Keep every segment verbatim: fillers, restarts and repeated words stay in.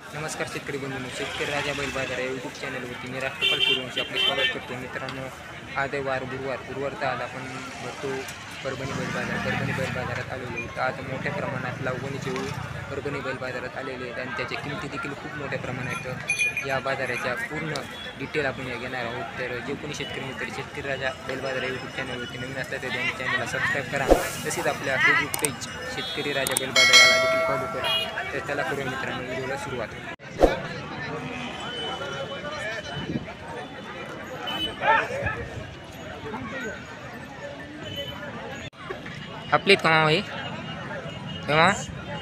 नमस्कार शेतकरी बंधूंनो, शेतकरी राजा बैल बाजार या यूट्यूब चॅनलवरती मी राष्ट्रपाल सूर्यवंशी आपले स्वागत करतो. मित्रांनो, आज आहे वार गुरुवार गुरुवार तर आज आपण भरतो परभणी बैल बाजार. परभणी बैल बाजारात आलेलो तर आज मोठ्या प्रमाणात लावणीचे वेळी परभणी बैल बाजारात आलेले आहेत आणि त्याच्या किमती देखील खूप मोठ्या प्रमाणात या बाजाराच्या पूर्ण डिटेल आपण या घेणार आहोत. तर जे कोणी शेतकरी मित्र शेतकरी राजा बैल बाजार या यूट्यूब चॅनलवरती नवीन असतात तर त्यांनी चॅनलला सबस्क्राईब करा. तसेच आपल्या फेसबुक पेज शेतकरी राजा बैल बाजार याला देखील फॉलो करा. तर त्याला करूया मित्रांनो व्हिडिओला सुरुवात. आपली का मामा ही मामा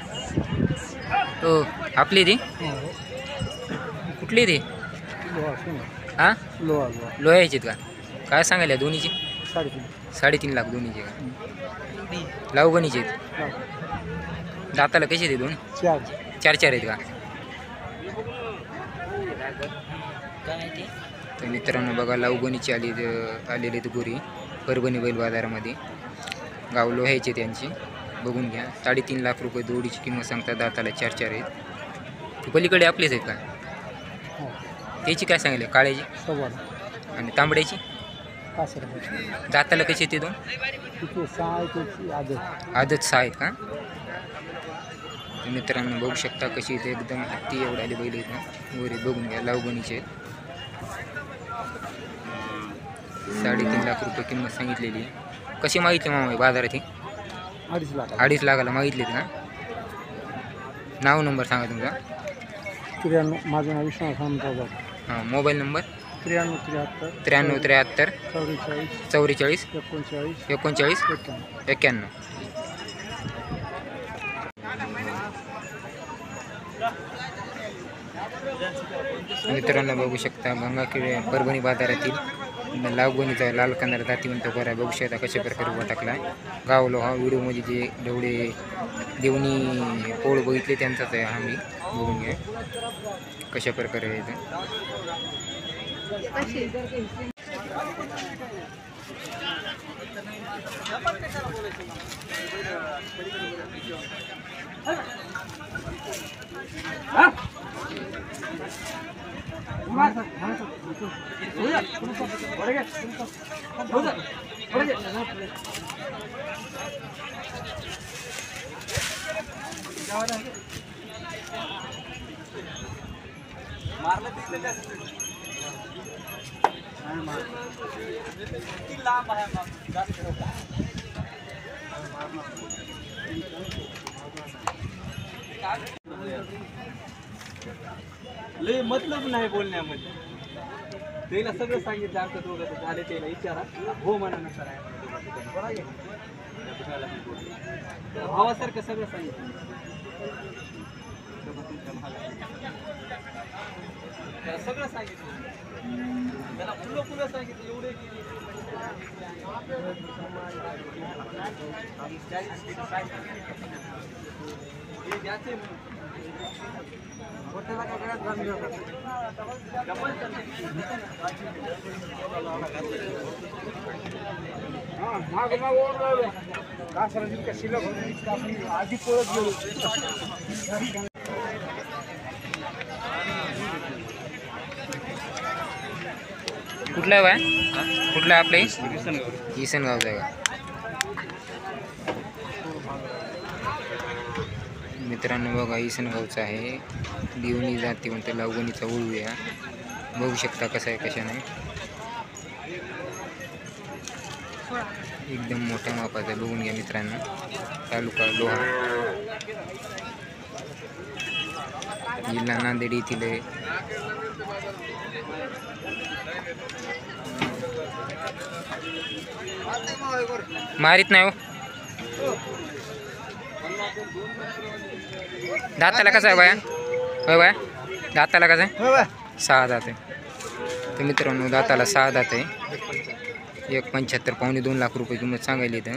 हो आपली ती कुठली ती हां लोह्याची का काय सांगायला दोन्हीची साडेतीन साडेतीन लाख दोन्हीचे का लावगणीचे दाताला कशी ते दोन चार चार चार आहेत का. तर मित्रांनो बघा लावगणीची आली आलेली आहेत गोरी परभणी बैल बाजारामध्ये. गाव लोह्याचे त्यांची बघून घ्या. साडेतीन लाख रुपये जोडीची किंमत सांगतात. दाताला चार चार आहेत. ते पलीकडे आपलेच आहेत का. त्याची काय सांगितले काळ्याची सव्वा आणि तांबड्याची पाचशे रुपये दाताला कशी ते दोन तिथे सहा आहे त्याची आदत आदत सहा आहेत का. तर मित्रांनो बघू शकता कशी इथे एकदम हत्ती एवढाले बैल आहेत ना वगैरे बघून घ्या. लावगणीचे आहेत. साडेतीन लाख रुपये किंमत सांगितलेली. कशी मागितली मामा बाजारात ही अडीच लाख अडीच लाखाला मागितलीत का. नाव नंबर सांगा तुमचा. त्र्याण्णव माझं नाव विश्वनाथ हनुमंतराव हां मोबाईल नंबर त्र्याण्णव त्र्याहत्तर त्र्याण्णव त्र्याहत्तर चौवेचाळीस चौवेचाळीस एकोणचाळीस एकोणचाळीस एक्क्याण्णव एक्क्याण्णव. मित्रांनो बघू शकता गंगाखेड परभणी बाजारातील लावगणीचा लाल कंदार जातीवंत गोरा बघू शकता कशा प्रकारे उभा टाकला. गाव लोहा व्हिडिओमध्ये जे जेवढे देवणी पोळ बघितले त्यांचाच आहे हा मी बघून घ्या कशा प्रकारे आहे. लय मतलब नाही बोलण्यामध्ये. त्याला सगळं सांगितलं आमचं दोघं झाले त्याला विचारा हो म्हणा नसर आहे भावासारखं सगळं सांगितलं. त्याला सगळं सांगितलं त्याला फुलं फुलं सांगितलं एवढे द्यायचे होटेला काय बंद हां माग माग ओढ कासराची का शिल्लक होती आपण आधी पळत गेलो. कुठला आहे बाय कुठला आहे आपल्या किसनगावचा का. मित्रांनो बघा इसनगावचा आहे. देवणी जाती म्हणते लावगणीचा ओळूया बघू शकता कसं आहे कशा नाही. एकदम मोठ्या मापाचा बघून घ्या मित्रांनो. तालुका लोहा जिल्हा नांदेड येथील आहे. मारित नाही हो. दाताला कसा आहे बाया होय बाया दाताला कसं आहे सहा दात आहे. तर मित्रांनो दाताला सहा दात आहे. एक पंच्याहत्तर पावणे दोन लाख रुपये किंमत सांगायला इथं.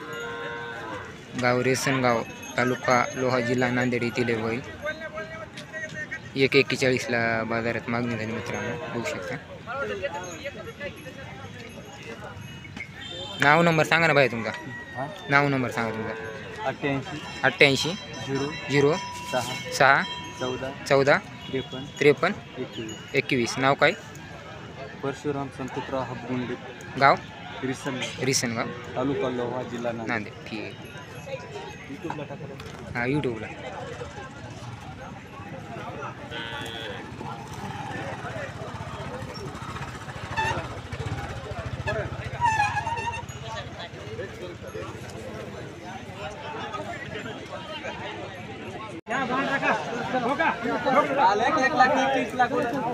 गाव रेसनगाव तालुका लोहा जिल्हा नांदेड येथील बैल. एक एक्केचाळीसला बाजारात मागणी झाली मित्रांनो बघू शकता. नाव नंबर सांगा ना भाई तुमचा. नाव नंबर सांगा तुमचा. अठ्ठ्याऐंशी अठ्ठ्याऐंशी झिरो झिरो सहा सहा चौदा चौदा त्रेपन्न त्रेपन्न एकवीस. एकवीस. नाव काय? परशुराम संतुकराव हापगुंडे, गाव? रिसन, रिसनगाव, तालुका लोहा, जिल्हा नांदेड. नांदेड. ठीक आहे. यूट्यूबला टाका. हां यूट्यूबला. आलं एक एक लाख एकवीस लाख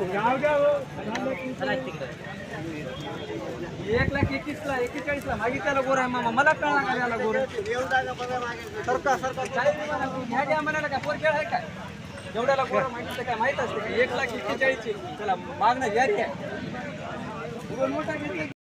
एक लाख एकवीस ला एक्केचाळीस ला मागितल्याला गोर आहे मामा. मला कळला का त्याला गोर सरकार सरकार ह्या घ्या म्हणाला का पोर खेळ आहे काय जेवढ्याला गोर मागितलं काय माहित असते एक लाख एक्केचाळीस ची त्याला मागणं जारी आहे. मोठा